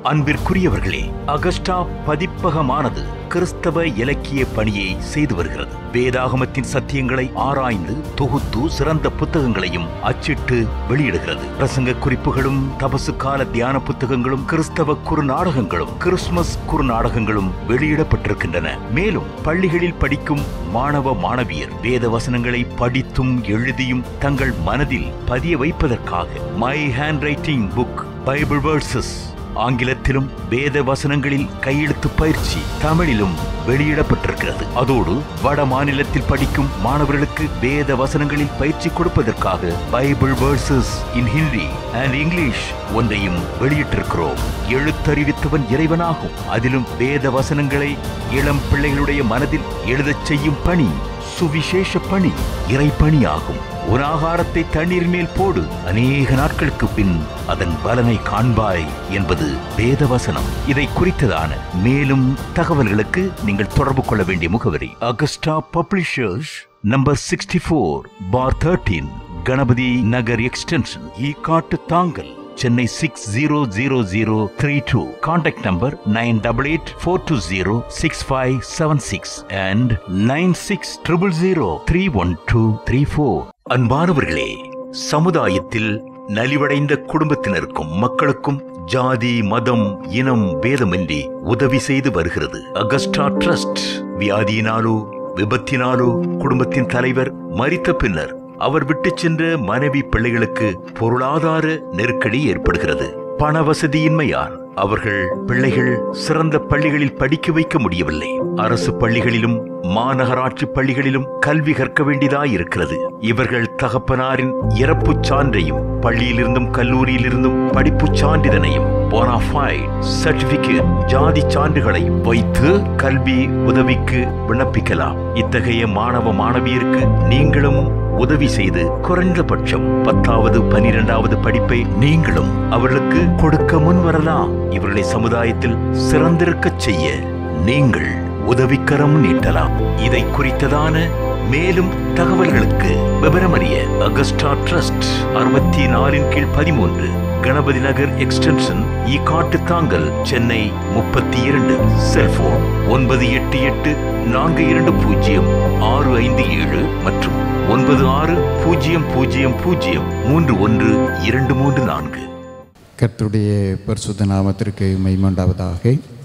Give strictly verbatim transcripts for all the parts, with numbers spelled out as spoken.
அன்பிற்குரியவர்களே, அகஸ்டா பதிப்பகமானது கிறிஸ்தவ இலக்கிய பணியை செய்து வருகிறது. வேதாகமத்தின் சத்தியங்களை ஆராய்ந்து தொகுத்து சிறந்த புத்தகங்களையும் அச்சிட்டு வெளியிடுகிறது. பிரசங்க குறிப்புகளும், தபசு கால தியான புத்தகங்களும், கிறிஸ்தவ குறுநாடகங்களும், கிறிஸ்துமஸ் குறுநாடகங்களும் வெளியிடப்பட்டிருக்கின்றன. மேலும் பள்ளிகளில் படிக்கும் மாணவ மாணவியர் வேத வசனங்களை படித்தும் எழுதியும் தங்கள் மனதில் பதிய வைப்பதற்காக my handwriting book Bible verses ஆங்கிலத்திலும் வேத வசனங்களில் கையெழுத்து பயிற்சி தமிழிலும் வெளியிடப்பட்டிருக்கிறது. அதோடு வட மாநிலத்தில் படிக்கும் மாணவர்களுக்கு வேத வசனங்களில் பயிற்சி கொடுப்பதற்காக Bible verses in Hindi and English ஒன்றையும் வெளியிட்டிருக்கிறோம். எழுத்தறிவித்தவன் இறைவனாகும். அதிலும் வேத வசனங்களை இளம் பிள்ளைகளுடைய மனதில் எழுதச் செய்யும் பணி சுவிசேஷ பணி, இறைப்பணி ஆகும். ஒரு ஆகாரத்தை தண்ணீர் மேல் போடு, அநேக நாட்களுக்கு பின் அதன் பலனை காண்பாய் என்பது வேதவசனம். இதை குறித்ததான மேலும் தகவல்களுக்கு நீங்கள் தொடர்பு கொள்ள வேண்டிய முகவரி Augusta publishers, number sixty four bar thirteen, Ganapathi Nagar extension, Ekkattu Thangal, Chennai six zero zero zero three two. Contact number nine double eight four two zero six five seven six and nine six triple zero three one two three four. அன்பானவர்களே, சமுதாயத்தில் நலிவடைந்த குடும்பத்தினருக்கும் மக்களுக்கும் ஜாதி, மதம், இனம் பேதமின்றி உதவி செய்து வருகிறது அகஸ்டா ட்ரஸ்ட். வியாதியினாலோ விபத்தினாலோ குடும்பத்தின் தலைவர் மரித்த பின்னர் அவர் விட்டு சென்ற மனைவி பிள்ளைகளுக்கு பொருளாதார நெருக்கடி ஏற்படுகிறது. பண வசதியின்மையால் அவர்கள் பிள்ளைகள் சிறந்த பள்ளிகளில் படிக்க வைக்க முடியவில்லை. அரசு பள்ளிகளிலும் மாநகராட்சி பள்ளிகளிலும் கல்வி கற்க வேண்டியதாயிருக்கிறது. இவர்கள் தகப்பனாரின் இறப்பு சான்றையும் பள்ளியிலிருந்தும் கல்லூரியிலிருந்தும் படிப்பு சான்றிதழையும் போனாஃபைட் சர்டிபிகேட் ஜாதி சான்றுகளையும் வைத்து கல்வி உதவிக்கு விண்ணப்பிக்கலாம். இத்தகைய மாணவ மாணவியருக்கு நீங்களும் உதவி செய்து குறைந்தபட்சம் பத்தாவது பனிரெண்டாவது படிப்பை நீங்களும் அவர்களுக்கு கொடுக்க முன் வரலாம். இவர்களை சமுதாயத்தில் சிறந்திருக்கச் செய்ய நீங்கள் உதவிக்கரம் நீட்டலாம். இதை குறித்ததான மேலும் தகவல்களுக்கு விவரமறிய அகஸ்டா ட்ரஸ்ட் அறுபத்தி நாலின் கீழ் பதிமூன்று, கணபதி நகர் எக்ஸ்டென்ஷன், ஈக்காட்டு தாங்கல், சென்னை முப்பத்தி இரண்டு. செல்போன் ஒன்பது எட்டு எட்டு நான்கு இரண்டு பூஜ்ஜியம் ஆறு ஐந்து ஏழு மற்றும் ஒன்பது ஆறு பூஜ்ஜியம் பூஜ்ஜியம் பூஜ்ஜியம் மூன்று ஒன்று இரண்டு மூன்று நான்கு. கர்த்தருடைய பரிசுத்த நாமத்திற்கு மகிமை உண்டாவதாக.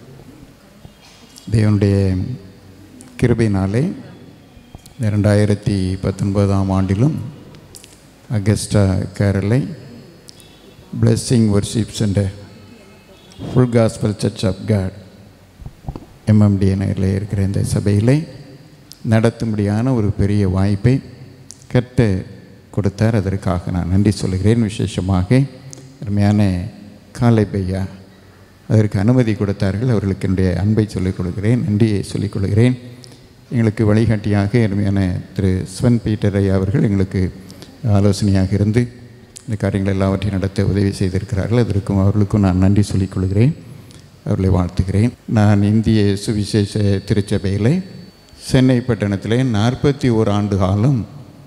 தேவனுடைய கிருபையினாலே இரண்டாயிரத்தி பத்தொன்பதாம் ஆண்டிலும் அகஸ்டா கேரளை blessing worship centre full gospel church of God MMD நகரில் இருக்கிற இந்த சபையிலே நடத்தும்படியான ஒரு பெரிய வாய்ப்பை கட்ட கொடுத்தார். அதற்காக நான் நன்றி சொல்கிறேன். விசேஷமாக அருமையான காலை பையா அதற்கு அனுமதி கொடுத்தார்கள். அவர்களுக்கு என்னுடைய அன்பை சொல்லிக் கொடுக்கிறேன், நன்றியை சொல்லிக் கொள்கிறேன். எங்களுக்கு வழிகாட்டியாக அருமையான திரு ஸ்வன் பீட்டர் ஐயா அவர்கள் எங்களுக்கு ஆலோசனையாக இருந்து இந்த காரியங்கள் எல்லாவற்றையும் நடத்த உதவி செய்திருக்கிறார்கள். அதற்கும் அவர்களுக்கும் நான் நன்றி சொல்லிக் கொள்கிறேன், அவர்களை வாழ்த்துகிறேன். நான் இந்திய சுவிசேஷ திருச்சபையில் சென்னை பட்டணத்தில் நாற்பத்தி ஓர் ஆண்டு காலம்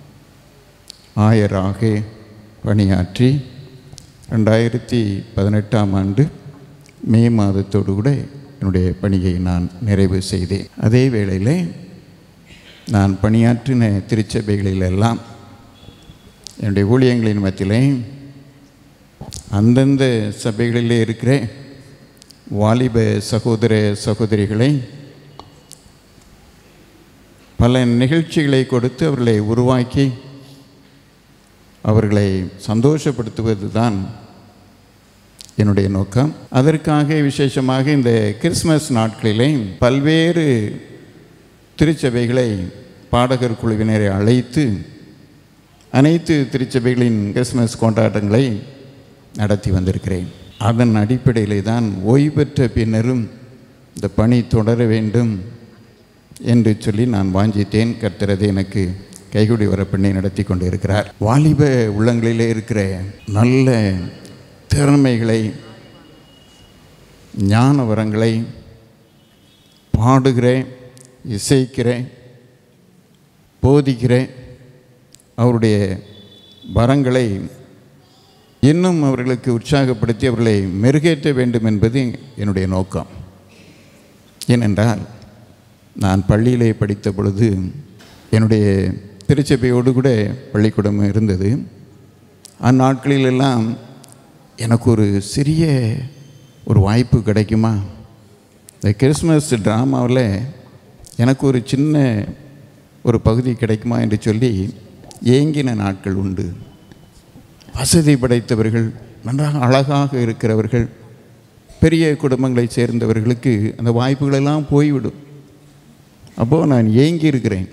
ஆயராக பணியாற்றி ரெண்டாயிரத்தி பதினெட்டாம் ஆண்டு மே மாதத்தோடு கூட என்னுடைய பணியை நான் நிறைவு செய்தேன். அதே வேளையில் நான் பணியாற்றின திருச்சபைகளிலெல்லாம் என்னுடைய ஊழியங்களின் மத்தியிலே அந்தந்த சபைகளிலே இருக்கிற வாலிப சகோதர சகோதரிகளை பல நிகழ்ச்சிகளை கொடுத்து அவர்களை உருவாக்கி அவர்களை சந்தோஷப்படுத்துவது தான் என்னுடைய நோக்கம். அதற்காக விசேஷமாக இந்த கிறிஸ்மஸ் நாட்களிலே பல்வேறு திருச்சபைகளை பாடகர் குழுவினரை அழைத்து அனைத்து திருச்சபைகளின் கிறிஸ்மஸ் கொண்டாட்டங்களை நடத்தி வந்திருக்கிறேன். அதன் அடிப்படையிலே தான் ஓய்வு பெற்ற பின்னரும் இந்த பணி தொடர வேண்டும் என்று சொல்லி நான் வாஞ்சித்தேன். கர்த்தரது எனக்கு கைகூடி வர பண்ணி நடத்தி கொண்டு இருக்கிறார். வாலிப உள்ளங்களிலே இருக்கிற நல்ல திறமைகளை, ஞான வரங்களை பாடுகிற, இசைக்கிற, போதிக்கிற அவருடைய வரங்களை இன்னும் அவர்களுக்கு உற்சாகப்படுத்தி அவர்களை மெருகேற்ற வேண்டும் என்பது என்னுடைய நோக்கம். ஏனென்றால் நான் பள்ளியிலே படித்த பொழுது என்னுடைய திருச்சபையோடு கூட பள்ளிக்கூடம் இருந்தது. அந்நாட்களிலெல்லாம் எனக்கு ஒரு சிறிய ஒரு வாய்ப்பு கிடைக்குமா, இந்த கிறிஸ்மஸ் ட்ராமாவில் எனக்கு ஒரு சின்ன ஒரு பகுதி கிடைக்குமா என்று சொல்லி ஏங்கின நாட்கள் உண்டு. வசதி படைத்தவர்கள், நன்றாக அழகாக இருக்கிறவர்கள், பெரிய குடும்பங்களை சேர்ந்தவர்களுக்கு அந்த வாய்ப்புகளெல்லாம் போய்விடும். அப்போது நான் ஏங்கி இருக்கிறேன்.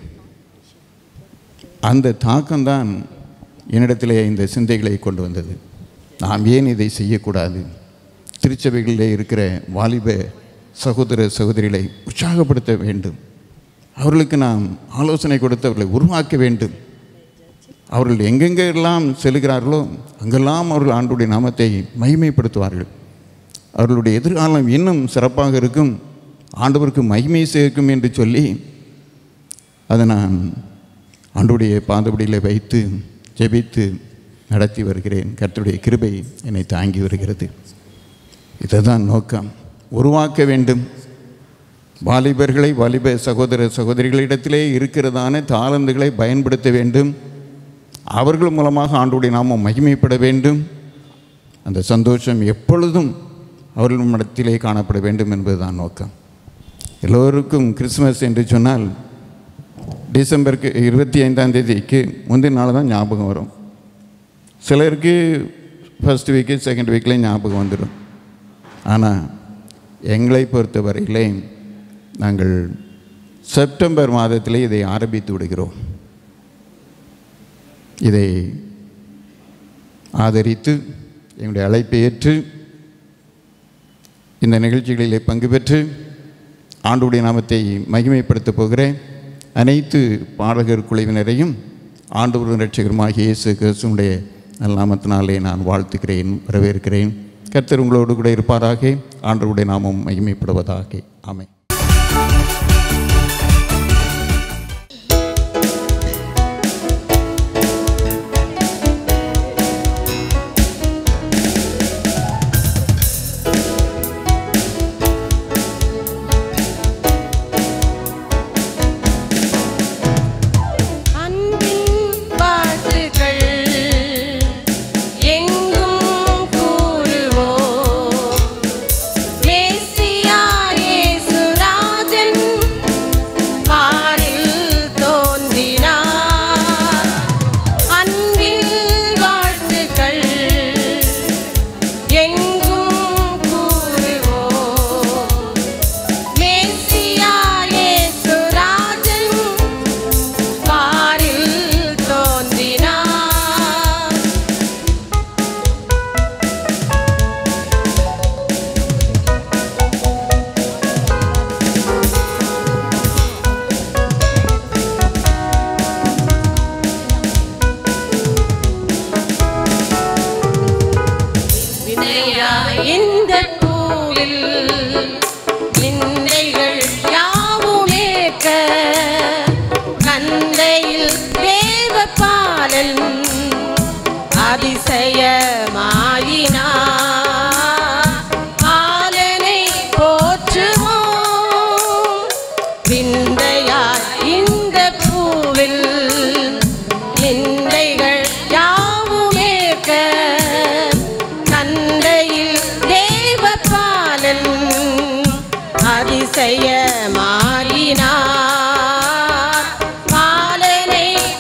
அந்த தாக்கம்தான் என்னிடத்திலே இந்த சிந்தைகளை கொண்டு வந்தது. நாம் ஏன் இதை செய்யக்கூடாது? திருச்சபைகளிலே இருக்கிற வாலிப சகோதர சகோதரிகளை உற்சாகப்படுத்த வேண்டும். அவர்களுக்கு நாம் ஆலோசனை கொடுத்து அவர்களை உருவாக்க வேண்டும். அவர்கள் எங்கெங்கெல்லாம் செல்கிறார்களோ அங்கெல்லாம் அவர்கள் ஆண்டவருடைய நாமத்தை மகிமைப்படுத்துவார்கள். அவர்களுடைய எதிர்காலம் இன்னும் சிறப்பாக இருக்கும், ஆண்டவருக்கு மகிமை சேர்க்கும் என்று சொல்லி அதை நான் ஆண்டவருடைய பாதபடியில் வைத்து ஜெபித்து நடத்தி வருகிறேன். கர்த்தருடைய கிருபை என்னை தாங்கி வருகிறது. இதுதான் நோக்கம். உருவாக்க வேண்டும். வாலிபர்களை, வாலிப சகோதர சகோதரிகளிடத்திலே இருக்கிறதான தாளந்துகளை பயன்படுத்த வேண்டும். அவர்கள் மூலமாக ஆண்டவருடைய நாமம் மகிமைப்பட வேண்டும். அந்த சந்தோஷம் எப்பொழுதும் அவர்கள் மனத்திலே காணப்பட வேண்டும் என்பதுதான் நோக்கம். எல்லோருக்கும் கிறிஸ்மஸ் என்று சொன்னால் டிசம்பருக்கு இருபத்தி ஐந்தாம் தேதிக்கு முந்தின நாள் தான் ஞாபகம் வரும். சிலருக்கு ஃபஸ்ட் வீக்கு செகண்ட் வீக்கில் ஞாபகம் வந்துடும். ஆனால் எங்களை பொறுத்தவரையிலே நாங்கள் செப்டம்பர் மாதத்திலே இதை ஆரம்பித்து விடுகிறோம். இதை ஆதரித்து எங்களுடைய அழைப்பை ஏற்று இந்த நிகழ்ச்சிகளிலே பங்கு பெற்று ஆண்டவருடைய நாமத்தை மகிமைப்படுத்தப் போகிற அனைத்து பாடகர் குழுவினரையும் ஆண்டவரின் இரட்சகருமாகிய இயேசு கிறிஸ்துவினுடைய நல்ல நாமத்தினாலே நான் வாழ்த்துக்கிறேன், வரவேற்கிறேன். கர்த்தர் உங்களோடு கூட இருப்பாராக. ஆண்டவருடைய நாமம் மகிமைப்படுவதாக. ஆமென்.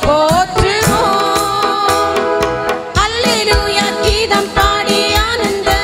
கீதம் பாடி ஆனந்த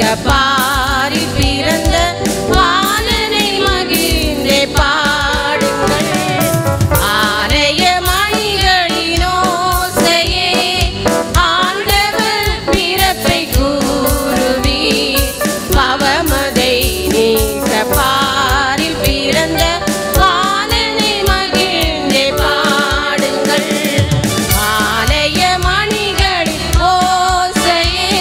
பாரில் பிறந்த பாலனை மகிழ்ந்தே பாடுங்கள். ஆலய மணிகளின் ஓசையே ஆண்டவர் பிறப்பை கூறுவீர். பவமதை நீக்க பாரில் பிறந்த பாலனை மகிழ்ந்தே பாடுங்கள். ஆலய மணிகளின் ஓசையே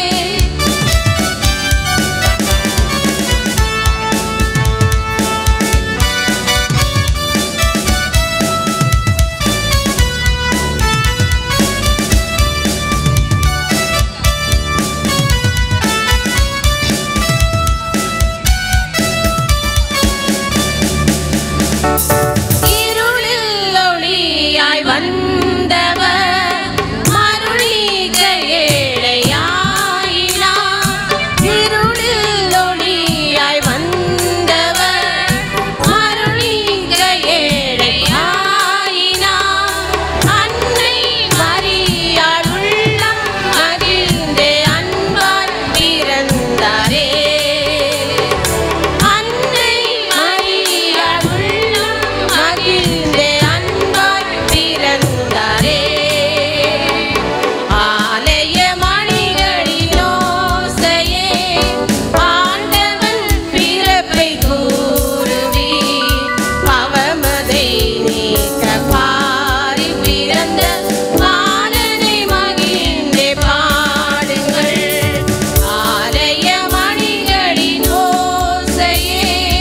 இருளில் ஒளியாய் வந்தவர் மருளிக ஏழையாயினார். இருளில் ஒளியாய் வந்தவர் மருளிக ஏழையாயினார். அன்னை மரியாள் உள்ளம் மகிழ்ந்தே அன்பால் பிறந்தாரே. அன்னை மரியாள் உள்ளம் மகிழ்ந்தே அன்பால் பிறந்தாரே. ஆலய மணிகளின் ஓசையே ஆண்டவன் பிறப்பை கூறுவீர். பவமதை நீக்க பாரில் பிறந்த பாலனை மகிழ்ந்தே பாடுங்கள். ஆலய மணிகளின் ஓசையே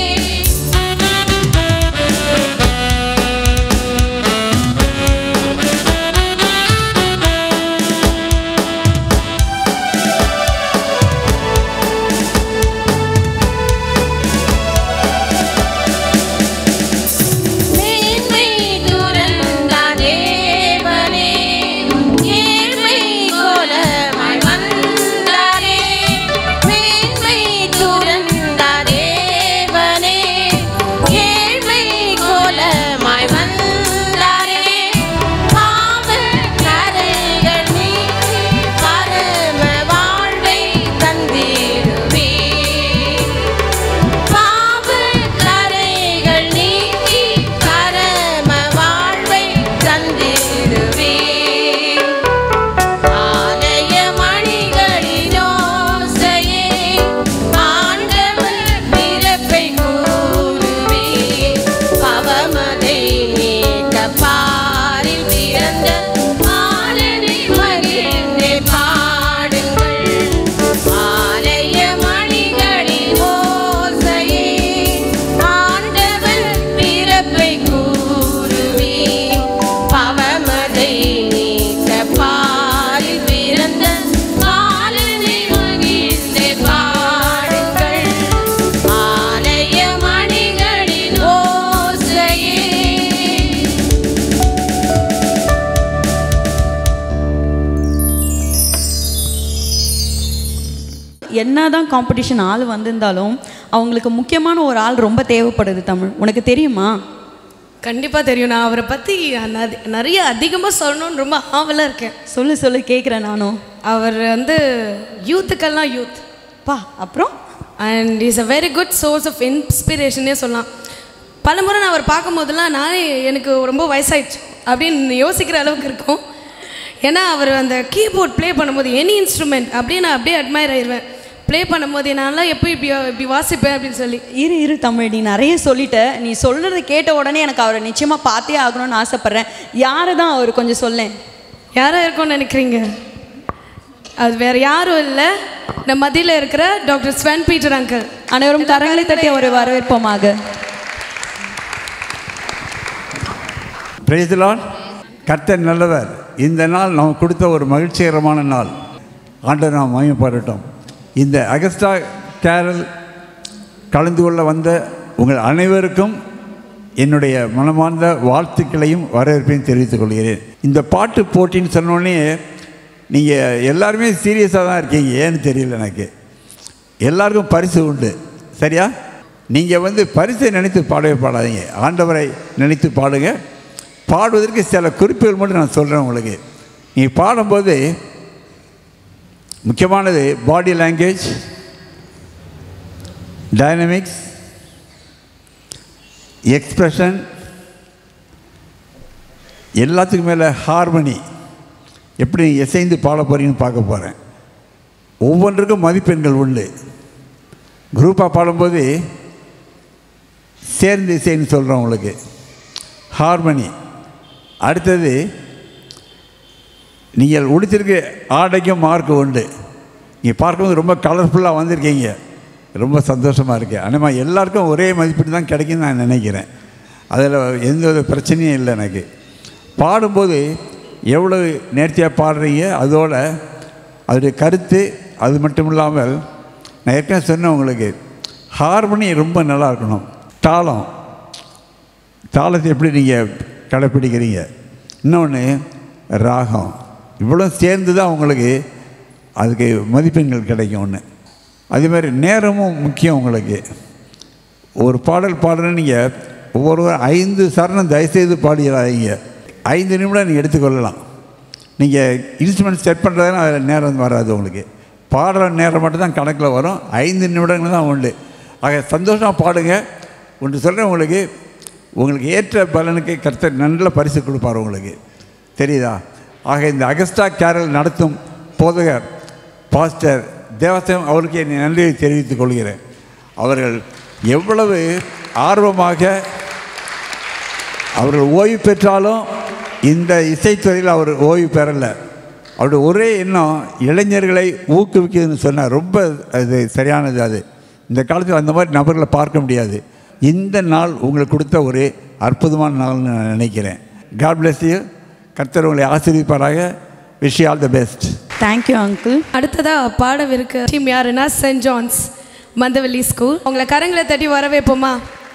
மேன்மை துறந்த தேவனே ஏழ்மை கோலமாய் வந்தாரே. மேன்மை துறந்த தேவனே ஏழ்மை கோலமாய் வந்தாரே. பாவக் கரைகள் நீக்கி பரம வாழ்வை தந்திடுவீர். பாவக் கரைகள் நீக்கி பரம வாழ்வை தந்திடுவீர். ஆலய மணிகளின் ஓசையே ஆண்டவர் பிறப்பை கூறுவீர். பவமதை நீக்க பாரில் பிறந்த பாலனை மகிழ்ந்தே பாடுங்கள். ஆலய மணிகளின் ஓசையே ஆண்டவர் பிறப்பை கூறுவீர். பவமதை நீக்க பாரில் பிறந்த பாலனை மகிழ்ந்தே பாடுங்கள். ஆலய மணிகளின் ஓசையே என்னதான் காம்படிஷன் ஆள் வந்திருந்தாலும் அவங்களுக்கு முக்கியமான ஒரு ஆள் ரொம்ப தேவைப்படுது. தமிழ் உனக்கு தெரியுமா? கண்டிப்பாக தெரியும். நான் அவரை பற்றி நிறைய அதிகமாக சொல்லணும்னு ரொம்ப ஆவலாக இருக்கேன். சொல்லு சொல்லு கேட்குறேன் நானும். அவர் வந்து யூத்துக்கெல்லாம் யூத் பா அப்புறம் and is a very good source of இன்ஸ்பிரேஷனே சொல்லலாம். பல முறை நான் அவர் பார்க்கும் போதெல்லாம் நானே எனக்கு ரொம்ப வயசாயிடுச்சு அப்படின்னு யோசிக்கிற அளவுக்கு இருக்கும். ஏன்னா அவர் அந்த கீபோர்ட் ப்ளே பண்ணும்போது எனி இன்ஸ்ட்ருமெண்ட் அப்படியே நான் அப்படியே அட்மையர் ஆயிடுவேன். ப்ளே பண்ணும்போது என்னால் எப்போ இப்படி இப்படி வாசிப்பேன் அப்படின்னு சொல்லி. இரு இரு தமிழ், நீ நிறைய சொல்லிட்ட. நீ சொல்கிறத கேட்ட உடனே எனக்கு அவரை நிச்சயமாக பார்த்தே ஆகணும்னு ஆசைப்பட்றேன். யாரை தான் அவர் கொஞ்சம் சொல்லேன். யாராக இருக்கும்னு நினைக்கிறீங்க? அது வேறு யாரும் இல்லை, நம்ம மத்தியில் இருக்கிற டாக்டர் ஸ்வென் பீட்டர் அங்கிள். அனைவரும் கரங்களை தட்டி அவரை வரவேற்போமாக. Praise the Lord. கர்த்தர் நல்லவர். இந்த நாள் நாம் கொடுத்த ஒரு மகிழ்ச்சிகரமான நாள். ஆண்டவர் நாம் மகிமைப்படட்டும். இந்த அகஸ்டா கேரல் கலந்து கொள்ள வந்த உங்கள் அனைவருக்கும் என்னுடைய மனமார்ந்த வாழ்த்துக்களையும் வரவேற்பையும் தெரிவித்துக் கொள்கிறேன். இந்த பாட்டு போட்டின்னு சொன்னோடனே நீங்கள் எல்லாருமே சீரியஸாக தான் இருக்கீங்க. ஏன்னு தெரியல எனக்கு. எல்லாருக்கும் பரிசு உண்டு, சரியா? நீங்கள் வந்து பரிசை நினைத்து பாடவே பாடாதீங்க, ஆண்டவரை நினைத்து பாடுங்க. பாடுவதற்கு சில குறிப்புகள் மட்டும் நான் சொல்கிறேன் உங்களுக்கு. நீங்கள் பாடும்போது முக்கியமானது பாடி லாங்குவேஜ், டைனமிக்ஸ், எக்ஸ்பிரஷன், எல்லாத்துக்கும் மேலே ஹார்மனி. எப்படி இசைந்து பாட போகிறீங்கன்னு பார்க்க போகிறேன். ஒவ்வொன்றுக்கும் மதிப்பெண்கள் உண்டு. குரூப்பாக பாடும்போது சேர்ந்து இசைன்னு சொல்கிறோம் உங்களுக்கு, ஹார்மனி. அடுத்தது நீங்கள் உடுத்திருக்க ஆடைக்கும் மார்க் உண்டு. நீங்கள் பார்க்கும்போது ரொம்ப கலர்ஃபுல்லாக வந்திருக்கீங்க, ரொம்ப சந்தோஷமாக இருக்குது. ஆனால் எல்லாருக்கும் ஒரே மதிப்பீடு தான் கிடைக்குன்னு நான் நினைக்கிறேன். அதில் எந்த ஒரு பிரச்சனையும் இல்லை. எனக்கு பாடும்போது எவ்வளோ நேர்த்தியாக பாடுறீங்க, அதோட அதோடைய கருத்து, அது மட்டும் இல்லாமல் நான் ஏற்கனவே சொன்னேன் உங்களுக்கு, ஹார்மனி ரொம்ப நல்லா இருக்கணும். தாளம், தாளத்தை எப்படி நீங்கள் கடைப்பிடிக்கிறீங்க, இன்னொன்று ராகம், இவ்வளோ சேர்ந்து தான் உங்களுக்கு அதுக்கு மதிப்பெண்கள் கிடைக்கும். ஒன்று அதே மாதிரி நேரமும் முக்கியம் உங்களுக்கு. ஒரு பாடல் பாடுறேன்னு நீங்கள் ஒவ்வொரு ஐந்து சரணம் தயவுசெய்து பாடிடாதீங்க. ஐந்து நிமிடம் நீங்கள் எடுத்துக்கொள்ளலாம். நீங்கள் இன்ஸ்ட்ருமெண்ட் செட் பண்ணுறதுனா அதில் நேரம் வராது. உங்களுக்கு பாடுற நேரம் மட்டும் தான் கணக்கில் வரும். ஐந்து நிமிடங்கள் தான் உண்டு. ஆக சந்தோஷமாக பாடுங்க. ஒன்று சொல்கிறேன் உங்களுக்கு, உங்களுக்கு ஏற்ற பலனுக்கு கர்த்தர் நல்ல பரிசு கொடுப்பார் உங்களுக்கு, தெரியுதா? ஆக இந்த அகஸ்டா கேரல் நடத்தும் போதகர் பாஸ்டர் தேவசம் அவருக்கு என் நன்றியை தெரிவித்துக் கொள்கிறேன். அவர்கள் எவ்வளவு ஆர்வமாக அவர்கள் ஓய்வு பெற்றாலும் இந்த இசைத்துறையில் அவர் ஓய்வு பெறலை. அவருடைய ஒரே எண்ணம் இளைஞர்களை ஊக்குவிக்குதுன்னு சொன்னார். ரொம்ப அது சரியானது. அது இந்த காலத்தில் அந்த மாதிரி நபர்களை பார்க்க முடியாது. இந்த நாள் உங்களுக்கு கொடுத்த ஒரு அற்புதமான நாள்னு நான் நினைக்கிறேன். God bless you. கர்த்தர் உங்களை ஆசீர்வதிப்பாராக. Wish you all the best. Thank you uncle. அடுத்ததாக பாடவிருக்க டீம் யாருன்னா சென்ட் ஜான்ஸ் மந்தவெளி ஸ்கூல். உங்களை கரங்களை தட்டி வரவேற்போமா?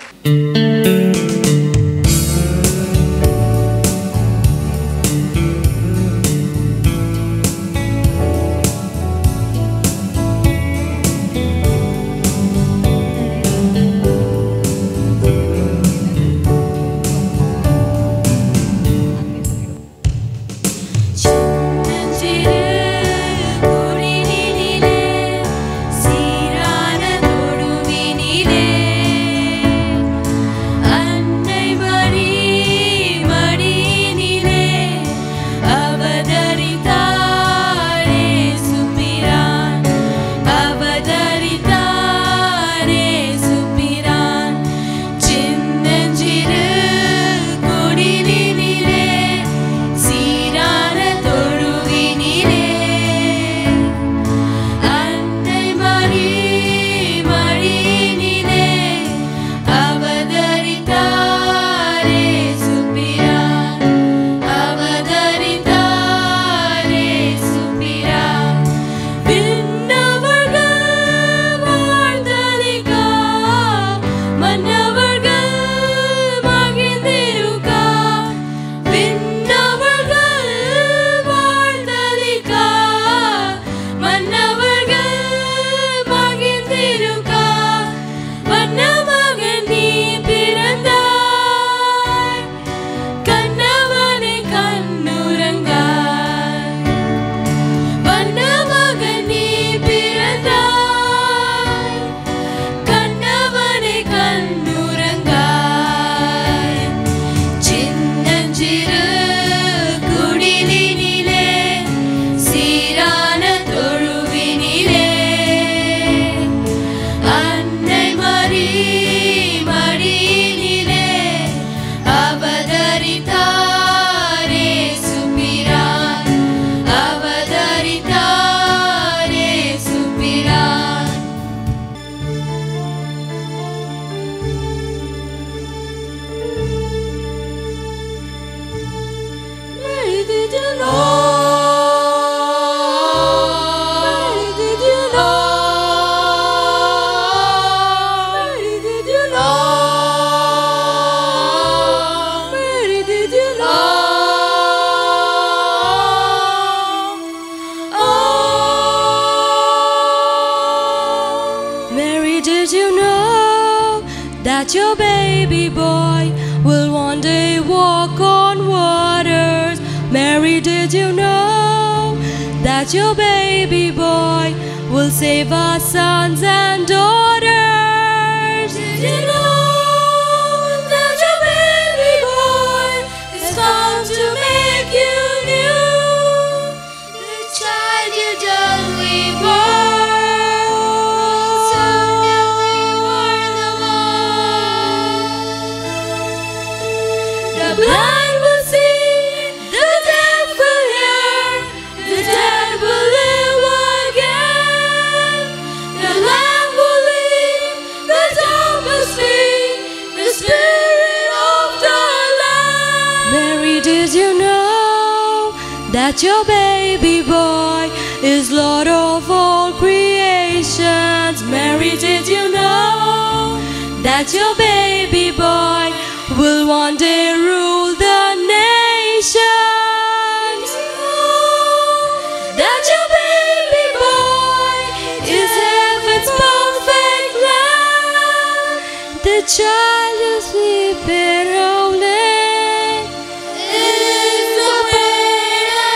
Did you know that your baby boy will one day walk on waters? Mary, did you know that your baby boy will save our sons and daughters? Did you know that your baby boy has come to make you new? The child you just reborn, someday we were the one. The blind will see, the deaf will hear, the dead will live again. The lamb will lead, the dumb will speak, the Spirit of the Lamb. Mary, did you know that your baby boy is Lord of all creations? Mary, did you know that your baby boy will one day rule the nations? That your baby boy is heaven's perfect lamb. The child is sleeping holding is the great I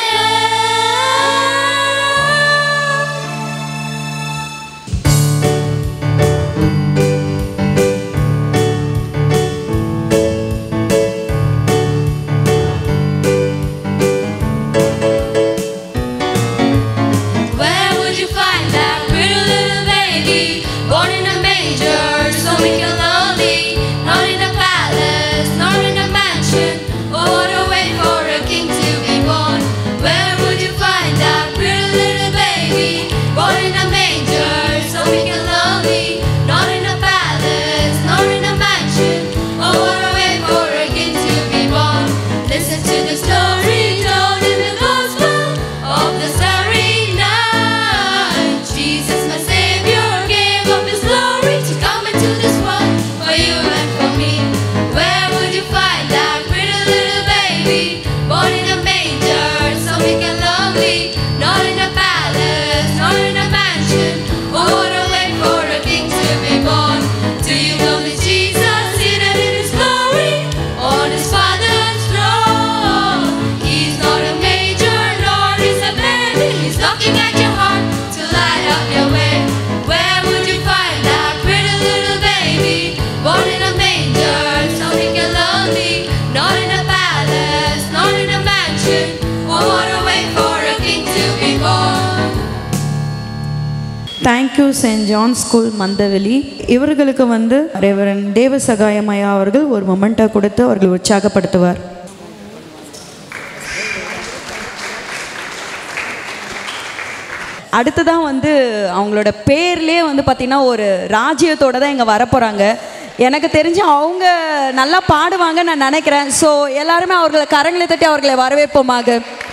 Where would you find that pretty little baby born in a manger, so meek and lowly, not in a palace, not in a mansion? Oh, what a way for a king to be born. Where would you find that pretty little baby born in a manger, so meek and lowly, not in a palace, not in a mansion? Oh, what a way for a king to be born. Listen to the story told in the gospel of the starry night. Jesus, my Savior, gave up His glory to come into this world for you and for me. Where would you find that pretty little baby born in a manger, so meek and lowly, not in a palace, not in a mansion? Oh, what a way for a king to be born. Do you know that Jesus seated in His glory on His Father's throne? He's not a major, nor is a baby. He's knocking at your heart to light up your way. Where would you find that pretty little baby born in a manger, so meek and lowly, not in a palace, not in a mansion? Oh, what a way for a king to be born. Thank you Saint John school Mandaveli. இவர்களுக்கு வந்து reverend தேவ சகாயமையா அவர்கள் ஒரு மொமெண்ட்டை கொடுத்து அவர்கள் உற்சாகப்படுத்துவார். அடுத்ததான் வந்து அவங்களோட பேர்லேயே வந்து பார்த்திங்கன்னா ஒரு ராஜ்யத்தோடு தான் இங்கே வரப்போகிறாங்க. எனக்கு தெரிஞ்சு அவங்க நல்லா பாடுவாங்க நான் நினைக்கிறேன். ஸோ எல்லாருமே அவர்களை கரங்களை தட்டி அவர்களை வரவேற்போமாக.